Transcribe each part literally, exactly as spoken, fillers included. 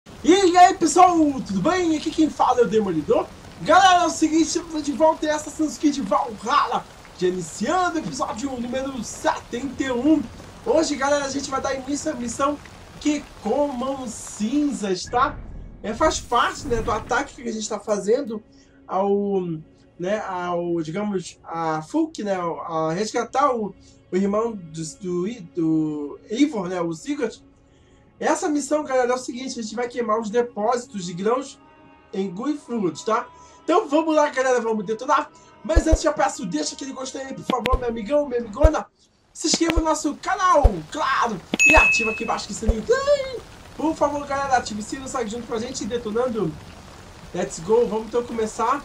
E aí pessoal, tudo bem? Aqui quem fala é o Demolidor. Galera, é o seguinte, estamos de volta em Assassin's Creed Valhalla, já iniciando o episódio número setenta e um. Hoje, galera, a gente vai dar início à missão que comam cinzas, tá? É, faz parte, né, do ataque que a gente está fazendo ao, né, ao, digamos, a Fulk, né, a resgatar o, o irmão do, do, do Eivor, né, o Sigurd. Essa missão, galera, é o seguinte, a gente vai queimar os depósitos de grãos em Guifruit, tá? Então vamos lá, galera, vamos detonar. Mas antes já peço, deixa aquele gostei aí, por favor, meu amigão, minha amigona. Se inscreva no nosso canal, claro, e ativa aqui embaixo que sininho. Por favor, galera, ative o sino, segue junto com a gente, detonando. Let's go, vamos então começar.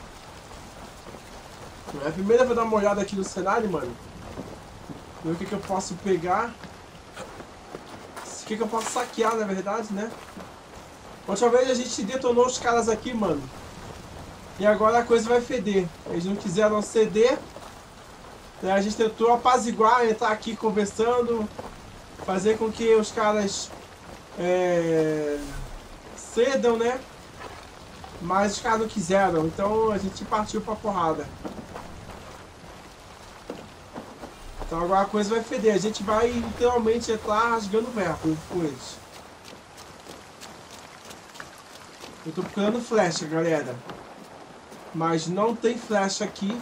É, primeiro eu vou dar uma olhada aqui no cenário, mano. Ver o que, que eu posso pegar. O que, que eu posso saquear, na verdade, né? Outra vez a gente detonou os caras aqui, mano. E agora a coisa vai feder. Eles não quiseram ceder. Né? A gente tentou apaziguar, entrar aqui conversando. Fazer com que os caras é, cedam, né? Mas os caras não quiseram. Então a gente partiu pra porrada. Então agora a coisa vai feder. A gente vai literalmente entrar rasgando o verbo com eles. Eu tô procurando flecha, galera. Mas não tem flecha aqui.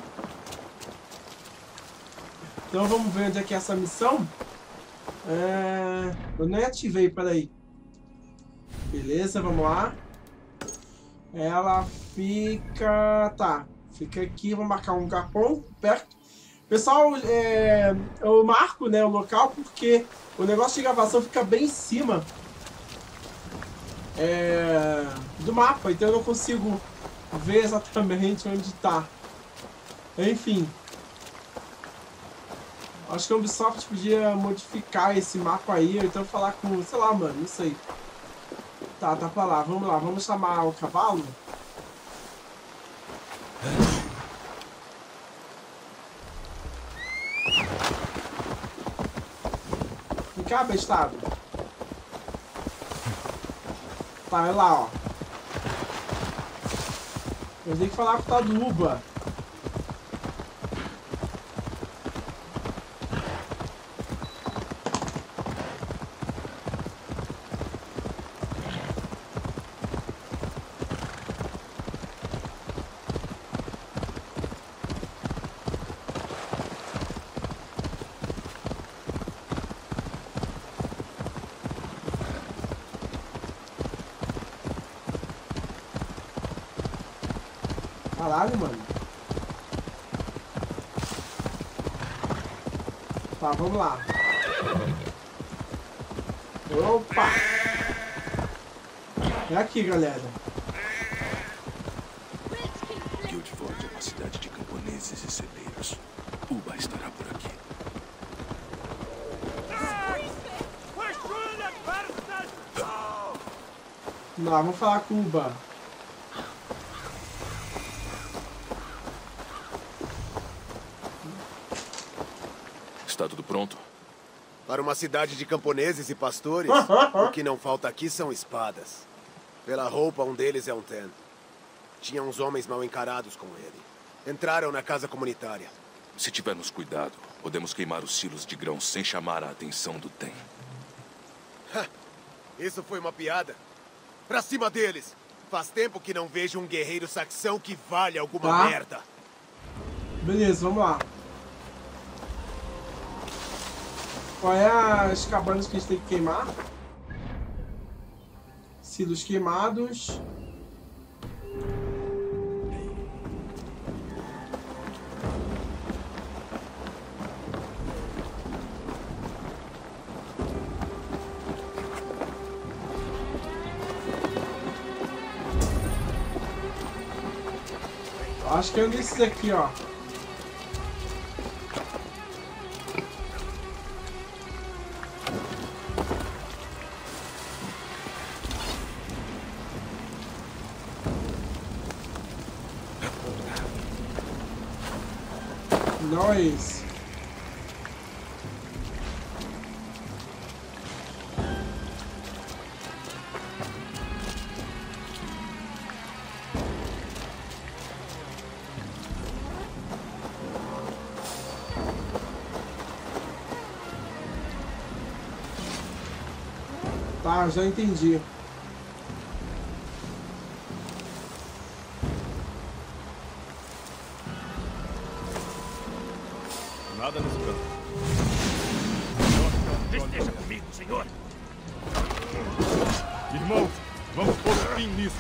Então vamos ver onde é que é essa missão. É... Eu nem ativei, peraí. Beleza, vamos lá. Ela fica... Tá, fica aqui. Vamos marcar um lugar bom, perto. Pessoal, é... eu marco, né, o local porque o negócio de gravação fica bem em cima é... do mapa. Então eu não consigo ver exatamente onde tá. Enfim. Acho que a Ubisoft podia modificar esse mapa aí, ou então falar com, sei lá, mano, não sei. Tá, tá pra lá, vamos lá, vamos chamar o cavalo. Vem cá, bestado. Tá, olha lá, ó. Eu tenho que falar com o tal do Uba. Caralho, mano. Tá, vamos lá. Opa! É aqui, galera. Guildford é uma cidade de camponeses e celeiros. Uba estará por aqui. Vamos lá, vamos falar com o Uba. Está tudo pronto? Para uma cidade de camponeses e pastores, o que não falta aqui são espadas. Pela roupa, um deles é um Ten. Tinha uns homens mal encarados com ele. Entraram na casa comunitária. Se tivermos cuidado, podemos queimar os silos de grãos sem chamar a atenção do Ten. Isso foi uma piada. Pra cima deles! Faz tempo que não vejo um guerreiro saxão que vale alguma Tá. merda. Beleza, vamos lá. Qual é as cabanas que a gente tem que queimar? Silos queimados. Acho que é um desses aqui, ó. Nós. Tá, já entendi. Nada nesse campo. Esteja comigo, senhor. Irmãos, vamos pôr fim nisso.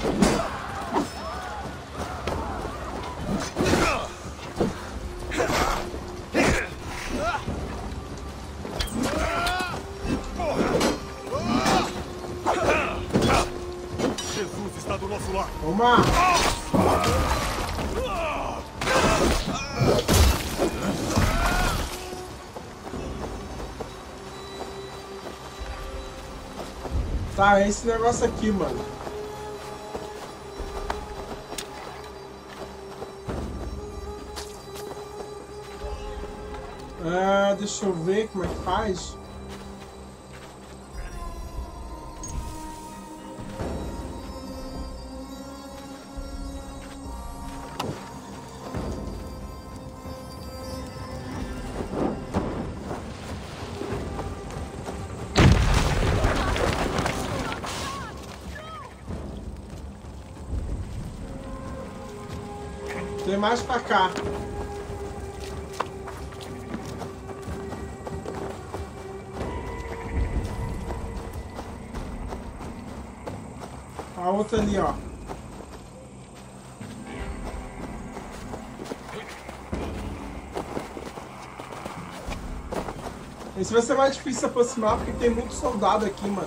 Jesus está do nosso lado. Toma! Tá, é esse negócio aqui, mano. Ah, deixa eu ver como é que faz. Tem mais pra cá. A outra ali, ó. Esse vai ser mais difícil se aproximar porque tem muito soldado aqui, mano.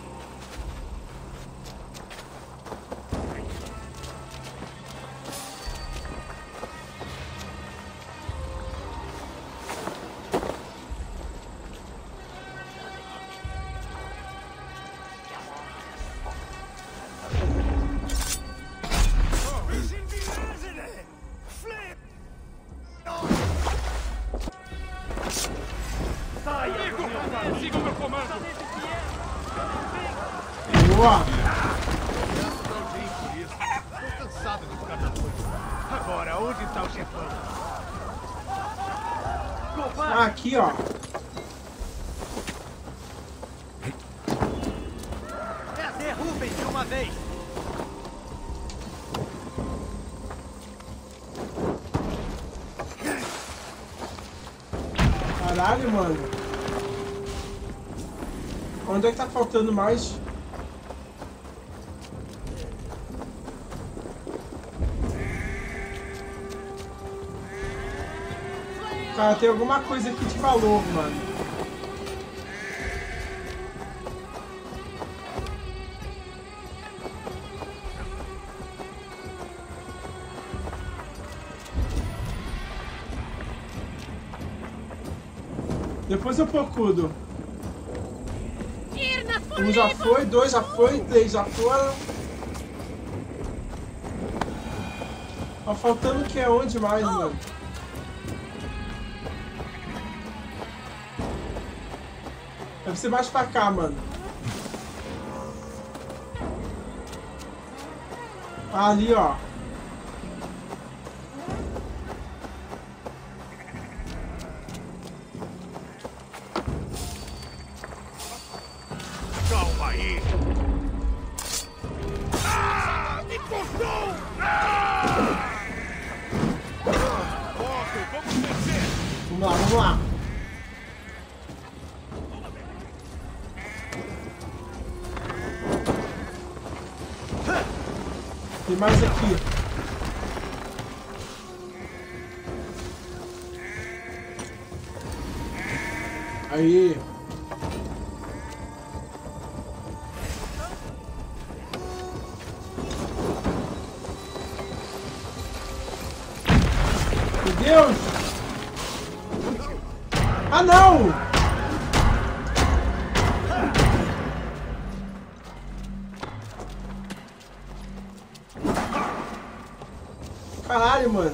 Siga o meu comando! Boa! Estou cansado de ficar na noite. Agora, onde está o chefão? Ah, aqui, ó. É, derrubem de uma vez! Caralho, mano. Onde é que tá faltando mais? Cara, tem alguma coisa aqui de valor, mano. Depois eu procuro. Um já foi, dois já foi, três já foram. Tá faltando o que é onde mais, mano? Deve ser mais pra cá, mano. Ah, ali, ó. Calma aí! Ah! Me cortou! Ah! Otto, vamos vencer! Vamos lá, vamos lá. Tem mais aqui. Aí. Meu Deus! Ah, não! Caralho, mano.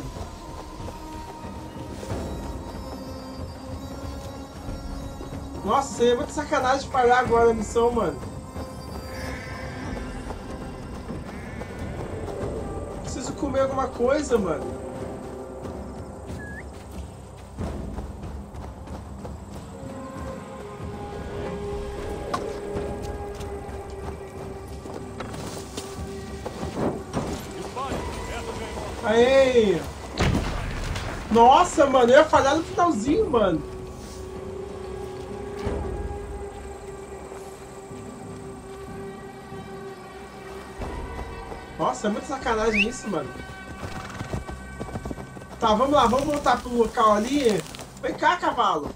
Nossa, seria muito sacanagem parar agora a missão, mano. Preciso comer alguma coisa, mano. Aê! Nossa, mano, eu ia falhar no finalzinho, mano. Nossa, é muito sacanagem isso, mano. Tá, vamos lá, vamos voltar pro local ali. Vem cá, cavalo.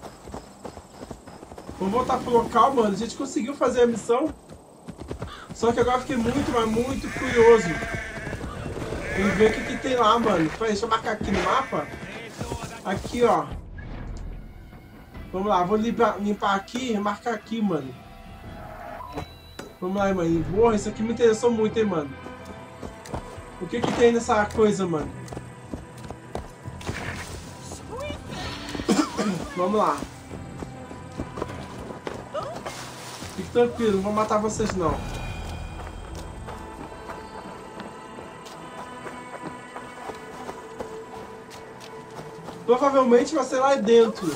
Vamos voltar pro local, mano. A gente conseguiu fazer a missão. Só que agora eu fiquei muito, mas muito curioso em ver o que, que tem lá, mano. Peraí, deixa eu marcar aqui no mapa. Aqui, ó. Vamos lá, vou limpar, limpar aqui e marcar aqui, mano. Vamos lá, mano. Porra, isso aqui me interessou muito, hein, mano. O que que tem nessa coisa, mano? Vamos lá. Fique tranquilo, não vou matar vocês, não. Provavelmente vai ser lá dentro.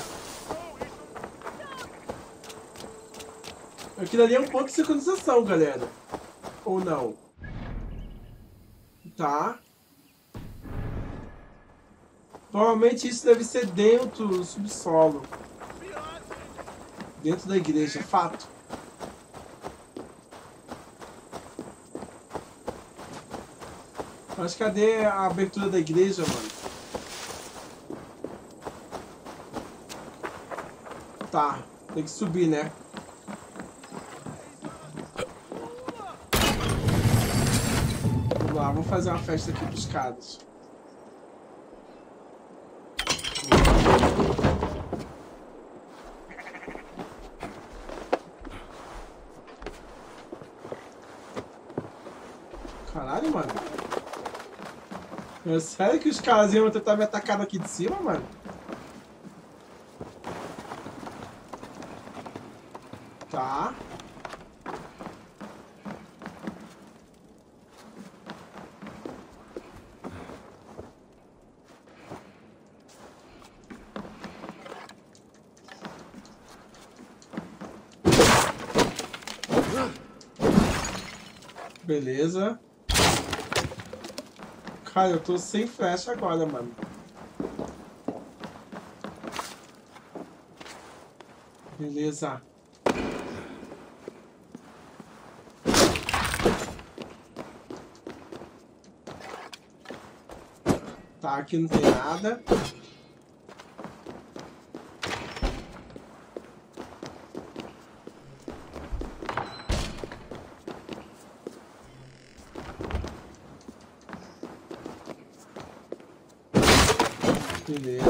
Aquilo ali é um ponto de sincronização, galera. Ou não? Tá. Provavelmente isso deve ser dentro do subsolo. Dentro da igreja, fato. Mas cadê a abertura da igreja, mano? Tá, tem que subir, né? Vamos lá, vamos fazer uma festa aqui pros caras. Caralho, mano. É sério que os caras iam tentar me atacar daqui de cima, mano? Tá. Beleza. Cara, eu tô sem flecha agora, mano. Beleza. Tá, aqui não tem nada. Beleza.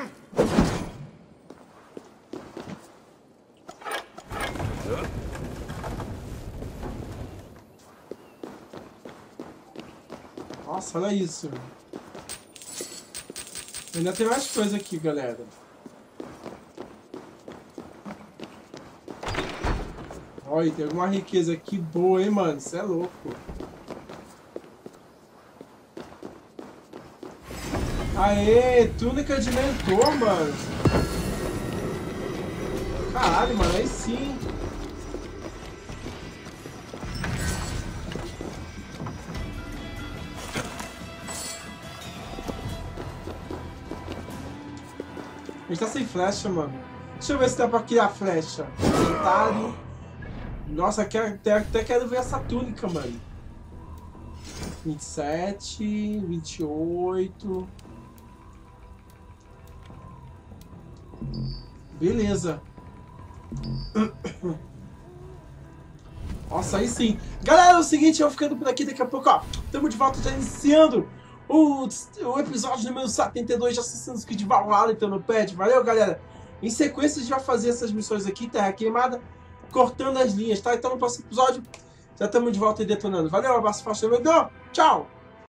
Nossa, olha isso. Ainda tem mais coisa aqui, galera. Olha, tem alguma riqueza aqui boa, hein, mano? Isso é louco. Aê, túnica de mentor, mano. Caralho, mano, aí sim. A gente tá sem flecha, mano. Deixa eu ver se dá pra criar flecha. Inventário. Nossa, até, até quero ver essa túnica, mano. vinte e sete, vinte e oito. Beleza. Nossa, aí sim. Galera, é o seguinte, eu vou ficando por aqui. Daqui a pouco, ó, estamos de volta já iniciando o, o episódio número setenta e dois de Assassin's Creed Valhalla, então no pad. Valeu, galera. Em sequência, a gente vai fazer essas missões aqui, Terra Queimada, cortando as linhas, tá? Então no próximo episódio, já estamos de volta e detonando. Valeu, abraço, faixa, tchau!